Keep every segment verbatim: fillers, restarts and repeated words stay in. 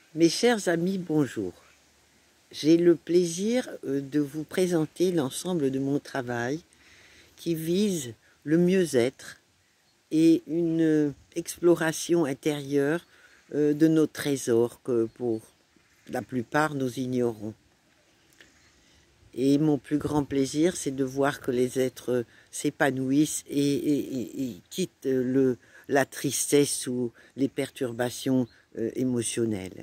Mes chers amis, bonjour. J'ai le plaisir de vous présenter l'ensemble de mon travail qui vise le mieux-être et une exploration intérieure de nos trésors que pour la plupart nous ignorons. Et mon plus grand plaisir, c'est de voir que les êtres s'épanouissent et, et, et, et quittent le, la tristesse ou les perturbations euh, émotionnelles.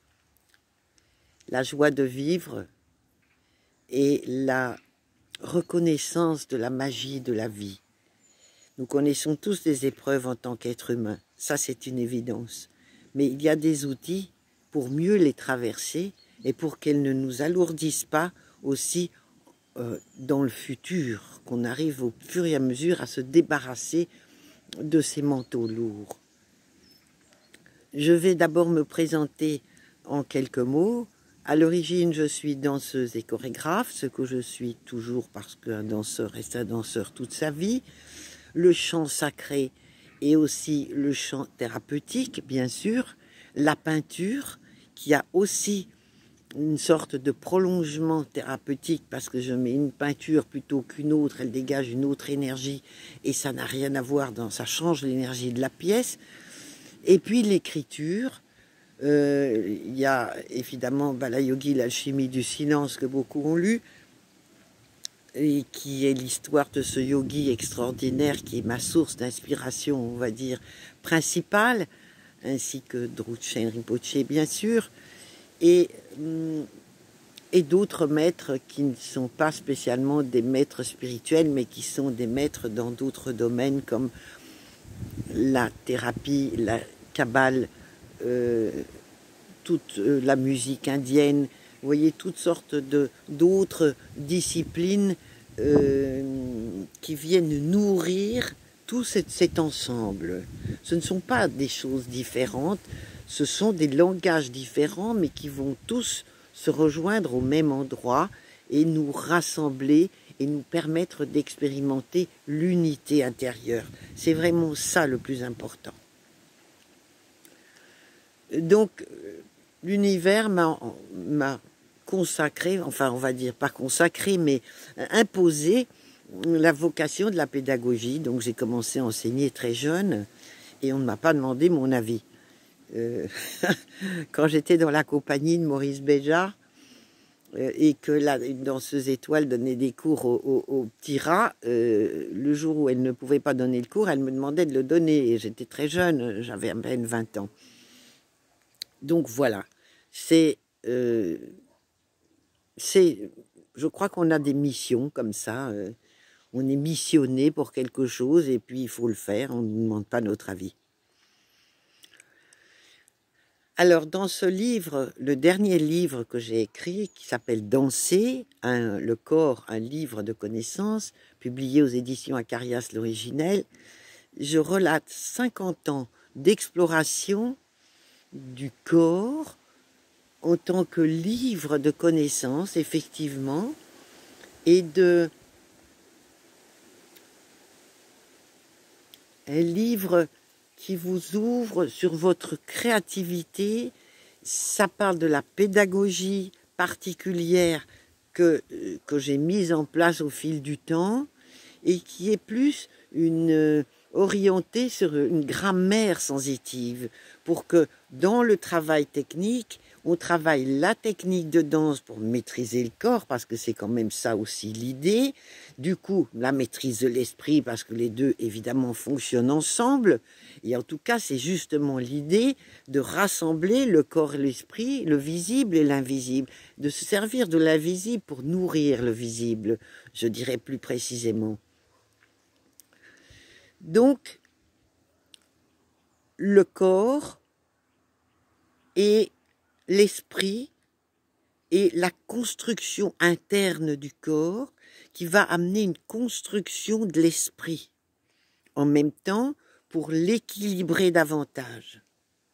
La joie de vivre et la reconnaissance de la magie de la vie. Nous connaissons tous des épreuves en tant qu'être humain, ça c'est une évidence. Mais il y a des outils pour mieux les traverser et pour qu'elles ne nous alourdissent pas aussi euh, dans le futur, qu'on arrive au fur et à mesure à se débarrasser de ces manteaux lourds. Je vais d'abord me présenter en quelques mots. À l'origine, je suis danseuse et chorégraphe, ce que je suis toujours parce qu'un danseur reste un danseur toute sa vie. Le chant sacré et aussi le chant thérapeutique, bien sûr. La peinture, qui a aussi une sorte de prolongement thérapeutique parce que je mets une peinture plutôt qu'une autre, elle dégage une autre énergie et ça n'a rien à voir, dans, ça change l'énergie de la pièce. Et puis l'écriture. Il euh, y a évidemment Bala Yogi, l'alchimie du silence que beaucoup ont lu, et qui est l'histoire de ce yogi extraordinaire qui est ma source d'inspiration, on va dire, principale, ainsi que Drupchen Rinpoche, bien sûr, et, et d'autres maîtres qui ne sont pas spécialement des maîtres spirituels, mais qui sont des maîtres dans d'autres domaines comme la thérapie, la kabbale, Euh, toute euh, la musique indienne, vous voyez, toutes sortes de d'autres disciplines euh, qui viennent nourrir tout cet, cet ensemble. Ce ne sont pas des choses différentes, ce sont des langages différents, mais qui vont tous se rejoindre au même endroit et nous rassembler et nous permettre d'expérimenter l'unité intérieure. C'est vraiment ça le plus important. Donc, l'univers m'a consacré, enfin on va dire pas consacré, mais imposé la vocation de la pédagogie. Donc j'ai commencé à enseigner très jeune et on ne m'a pas demandé mon avis. Euh, quand j'étais dans la compagnie de Maurice Béjart euh, et que la, une danseuse étoile donnait des cours aux au, au petits rats, euh, le jour où elle ne pouvait pas donner le cours, elle me demandait de le donner. Et j'étais très jeune, j'avais à peine vingt ans. Donc voilà, c'est, euh, je crois qu'on a des missions comme ça, euh, on est missionné pour quelque chose et puis il faut le faire, on ne nous demande pas notre avis. Alors dans ce livre, le dernier livre que j'ai écrit, qui s'appelle Danser, un, le corps, un livre de connaissances, publié aux éditions Acarias l'originel, je relate cinquante ans d'exploration du corps en tant que livre de connaissances, effectivement, et de un livre qui vous ouvre sur votre créativité. Ça parle de la pédagogie particulière que, que j'ai mise en place au fil du temps et qui est plus une orientée sur une grammaire sensitive pour que dans le travail technique, on travaille la technique de danse pour maîtriser le corps, parce que c'est quand même ça aussi l'idée. Du coup, la maîtrise de l'esprit, parce que les deux, évidemment, fonctionnent ensemble. Et en tout cas, c'est justement l'idée de rassembler le corps et l'esprit, le visible et l'invisible, de se servir de l'invisible pour nourrir le visible, je dirais plus précisément. Donc, le corps et l'esprit et la construction interne du corps qui va amener une construction de l'esprit en même temps pour l'équilibrer davantage.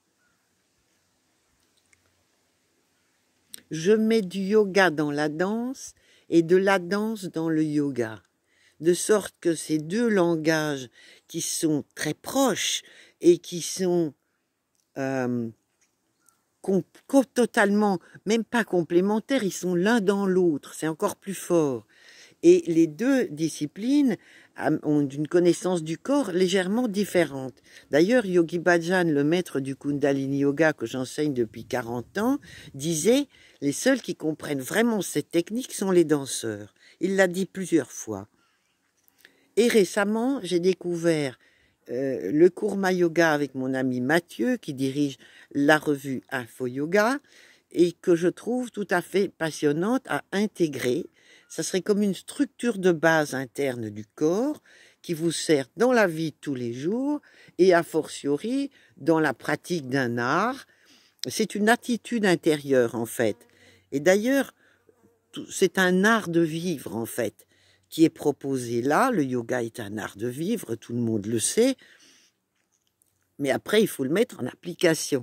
Je mets du yoga dans la danse et de la danse dans le yoga, de sorte que ces deux langages qui sont très proches et qui sont euh, totalement, même pas complémentaires, ils sont l'un dans l'autre, c'est encore plus fort. Et les deux disciplines ont une connaissance du corps légèrement différente. D'ailleurs, Yogi Bhajan, le maître du Kundalini Yoga que j'enseigne depuis quarante ans, disait « Les seuls qui comprennent vraiment cette technique sont les danseurs ». Il l'a dit plusieurs fois. Et récemment, j'ai découvert euh, le Kurma Yoga avec mon ami Mathieu, qui dirige la revue Info Yoga, et que je trouve tout à fait passionnante à intégrer. Ça serait comme une structure de base interne du corps qui vous sert dans la vie de tous les jours et a fortiori dans la pratique d'un art. C'est une attitude intérieure en fait. Et d'ailleurs, c'est un art de vivre en fait qui est proposé là. Le yoga est un art de vivre, tout le monde le sait. Mais après, il faut le mettre en application.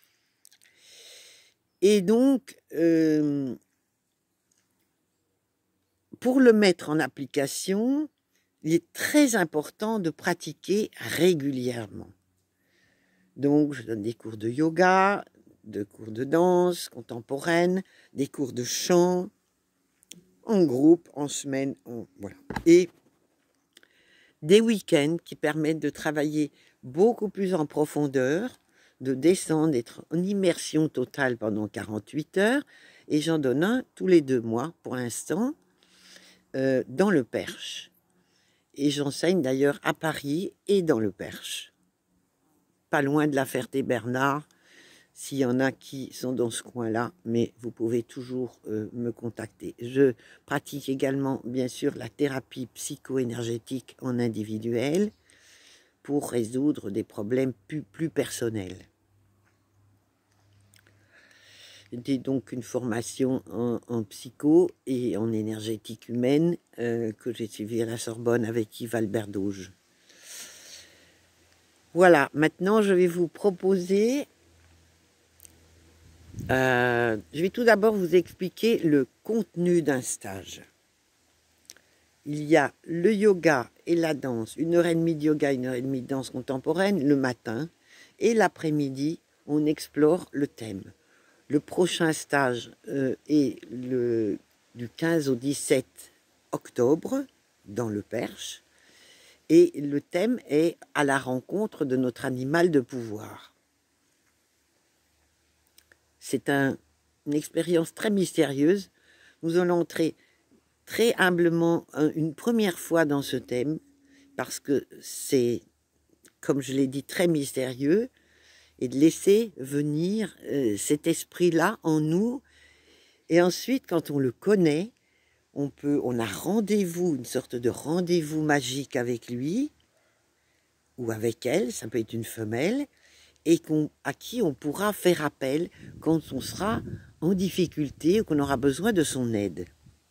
Et donc, euh, pour le mettre en application, il est très important de pratiquer régulièrement. Donc, je donne des cours de yoga, de cours de danse contemporaine, des cours de chant, en groupe, en semaine, en, voilà. Et des week-ends qui permettent de travailler beaucoup plus en profondeur, de descendre, d'être en immersion totale pendant quarante-huit heures, et j'en donne un tous les deux mois pour l'instant, euh, dans le Perche. Et j'enseigne d'ailleurs à Paris et dans le Perche. Pas loin de la Ferté-Bernard, s'il y en a qui sont dans ce coin-là, mais vous pouvez toujours euh, me contacter. Je pratique également, bien sûr, la thérapie psycho-énergétique en individuel pour résoudre des problèmes plus, plus personnels. C'était donc une formation en, en psycho et en énergétique humaine euh, que j'ai suivie à la Sorbonne avec Yves Albert Dauge. Voilà, maintenant je vais vous proposer, euh, je vais tout d'abord vous expliquer le contenu d'un stage. Il y a le yoga et la danse, une heure et demie de yoga, une heure et demie de danse contemporaine le matin, et l'après-midi, on explore le thème. Le prochain stage euh, est le, du quinze au dix-sept octobre dans le Perche. Et le thème est à la rencontre de notre animal de pouvoir. C'est un, une expérience très mystérieuse. Nous allons entrer très humblement une première fois dans ce thème parce que c'est, comme je l'ai dit, très mystérieux. Et de laisser venir euh, cet esprit-là en nous. Et ensuite, quand on le connaît, on peut, on a rendez-vous, une sorte de rendez-vous magique avec lui, ou avec elle, ça peut être une femelle, et qu'on, à qui on pourra faire appel quand on sera en difficulté ou qu'on aura besoin de son aide.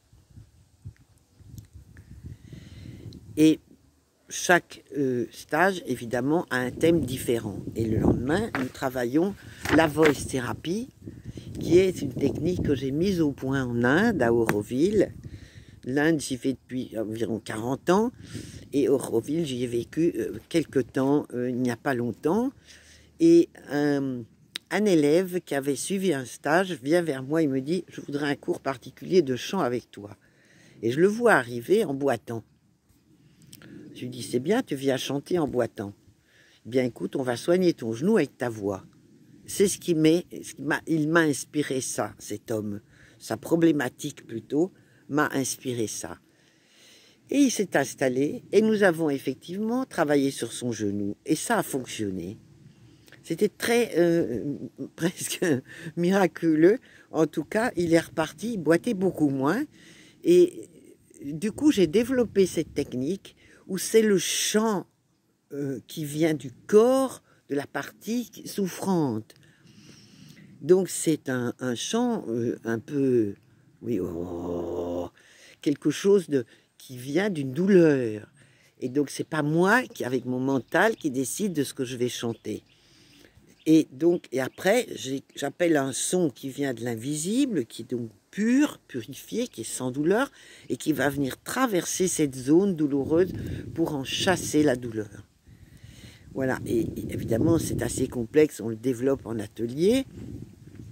Et chaque euh, stage, évidemment, a un thème différent. Et le lendemain, nous travaillons la voice thérapie, qui est une technique que j'ai mise au point en Inde, à Auroville. L'Inde, j'y vais depuis environ quarante ans. Et Auroville, j'y ai vécu euh, quelque temps, euh, il n'y a pas longtemps. Et un, un élève qui avait suivi un stage vient vers moi et me dit « Je voudrais un cours particulier de chant avec toi ». Et je le vois arriver en boitant. Je lui dis, c'est bien, tu viens chanter en boitant. Bien, écoute, on va soigner ton genou avec ta voix. C'est ce qui m'est, il m'a inspiré ça, cet homme. Sa problématique, plutôt, m'a inspiré ça. Et il s'est installé, et nous avons effectivement travaillé sur son genou. Et ça a fonctionné. C'était très, euh, presque miraculeux. En tout cas, il est reparti, il boitait beaucoup moins. Et du coup, j'ai développé cette technique où c'est le chant euh, qui vient du corps, de la partie souffrante. Donc c'est un, un chant euh, un peu, oui, oh, quelque chose de, qui vient d'une douleur. Et donc c'est pas moi qui, avec mon mental, qui décide de ce que je vais chanter. Et donc, et après, j'appelle un son qui vient de l'invisible, qui est donc pur, purifié, qui est sans douleur, et qui va venir traverser cette zone douloureuse pour en chasser la douleur. Voilà, et, et évidemment, c'est assez complexe, on le développe en atelier.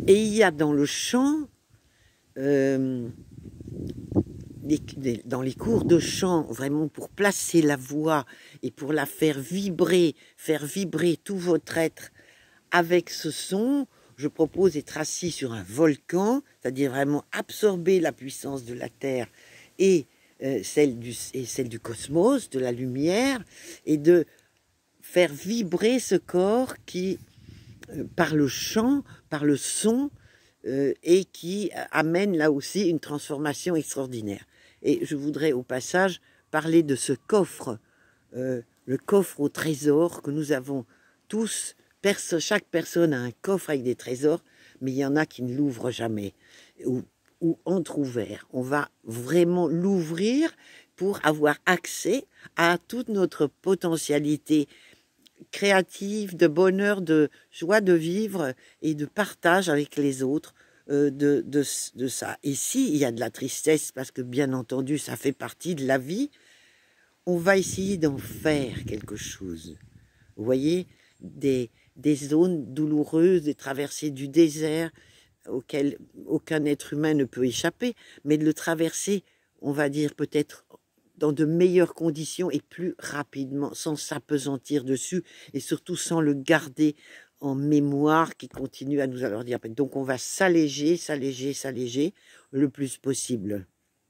Et il y a dans le chant, euh, les, les, dans les cours de chant, vraiment pour placer la voix et pour la faire vibrer, faire vibrer tout votre être avec ce son, je propose d'être assis sur un volcan, c'est-à-dire vraiment absorber la puissance de la Terre et, euh, celle du, et celle du cosmos, de la lumière, et de faire vibrer ce corps qui, euh, par le chant, par le son, euh, et qui amène là aussi une transformation extraordinaire. Et je voudrais au passage parler de ce coffre, euh, le coffre au trésor que nous avons tous. Perso, chaque personne a un coffre avec des trésors, mais il y en a qui ne l'ouvrent jamais, ou, ou entrouvert. On va vraiment l'ouvrir pour avoir accès à toute notre potentialité créative, de bonheur, de joie de vivre et de partage avec les autres euh, de, de, de ça. Et si il y a de la tristesse, parce que bien entendu ça fait partie de la vie, on va essayer d'en faire quelque chose. Vous voyez, des, des zones douloureuses, des traversées du désert auxquelles aucun être humain ne peut échapper, mais de le traverser, on va dire peut-être dans de meilleures conditions et plus rapidement, sans s'apesantir dessus et surtout sans le garder en mémoire qui continue à nous alourdir. Donc on va s'alléger, s'alléger, s'alléger le plus possible.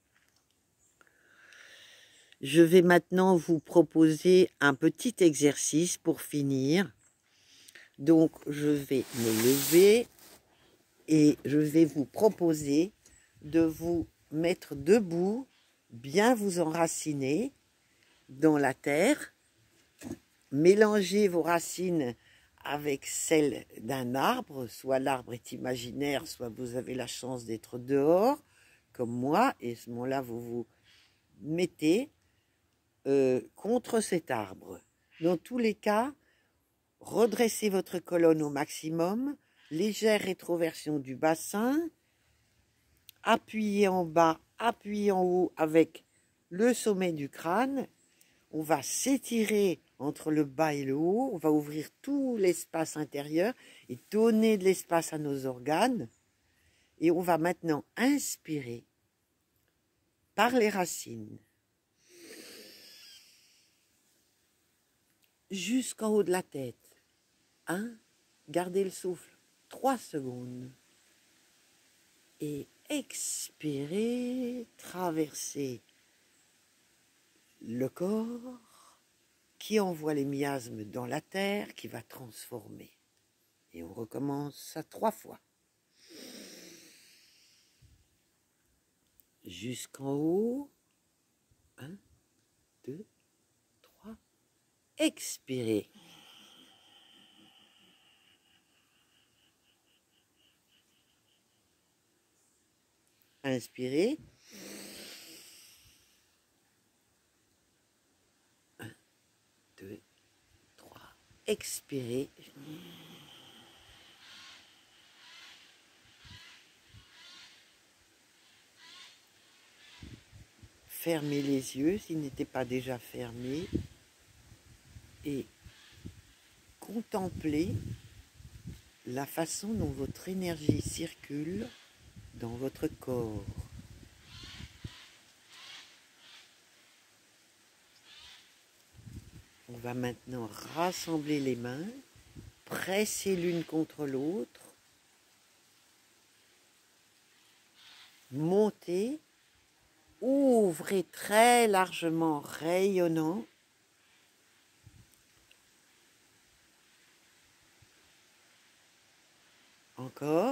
Je vais maintenant vous proposer un petit exercice pour finir. Donc, je vais me lever et je vais vous proposer de vous mettre debout, bien vous enraciner dans la terre, mélanger vos racines avec celles d'un arbre, soit l'arbre est imaginaire, soit vous avez la chance d'être dehors, comme moi, et à ce moment-là, vous vous mettez Euh, contre cet arbre. Dans tous les cas, redressez votre colonne au maximum, légère rétroversion du bassin, appuyez en bas, appuyez en haut avec le sommet du crâne. On va s'étirer entre le bas et le haut, on va ouvrir tout l'espace intérieur et donner de l'espace à nos organes. Et on va maintenant inspirer par les racines jusqu'en haut de la tête. Un, gardez le souffle trois secondes. Et expirez, traversez le corps qui envoie les miasmes dans la terre, qui va transformer. Et on recommence ça trois fois. Jusqu'en haut. Un, deux, trois. Expirez. Inspirez. Un, deux, trois. Expirez. Fermez les yeux s'ils n'étaient pas déjà fermés et contemplez la façon dont votre énergie circule dans votre corps. On va maintenant rassembler les mains, presser l'une contre l'autre, monter, ouvrez très largement, rayonnant. Encore.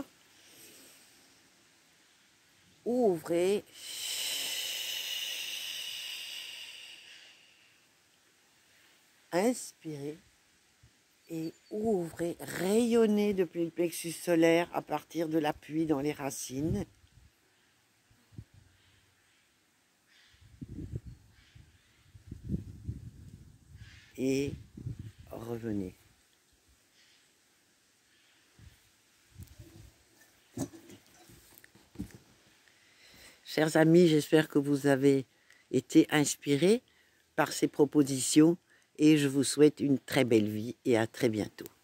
Ouvrez. Inspirez. Et ouvrez. Rayonnez depuis le plexus solaire à partir de l'appui dans les racines. Et revenez. Chers amis, j'espère que vous avez été inspirés par ces propositions et je vous souhaite une très belle vie et à très bientôt.